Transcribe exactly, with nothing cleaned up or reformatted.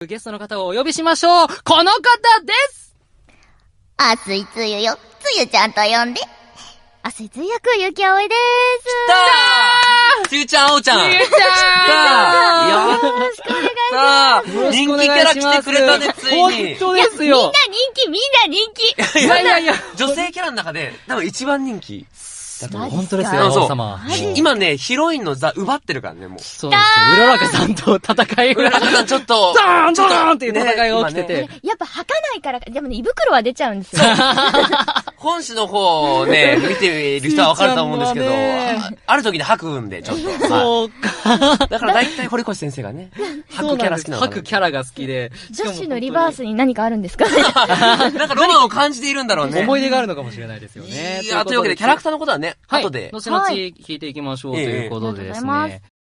ゲストの方をお呼びしましょう。この方です。 あすいつゆよ、つゆちゃんと呼んで。あすいつゆ役、ゆきあおいでーす。 来たーつゆちゃん、あおちゃん。 つゆちゃんやよろしくお願いしさあ、人気キャラ来てくれたね、ついに。 本当ですよ。 みんな人気、みんな人気。 いやいやいや、 女性キャラの中で、多分一番人気。だと思う。 本当ですよ、 そう王様。 今ね、ヒロインの座奪ってるからね、もう。 そうですよ。うららかさんと戦いが。 うららかさんちょっと、 ドーンドーンっていう戦いが起きてて。 やっぱ吐かないから、でもね、胃袋は出ちゃうんですよ。 本誌の方をね、見ている人はわかると思うんですけど、ある時で吐くんで、ちょっと。 そうか。 だから大体堀越先生がね、吐くキャラ好きなの。 吐くキャラが好きで。 女子のリバースに何かあるんですか？ なんかロマンを感じているんだろうね。 思い出があるのかもしれないですよね。 いや、というわけでキャラクターのことはね、後で。 後々聞いていきましょうということでですね。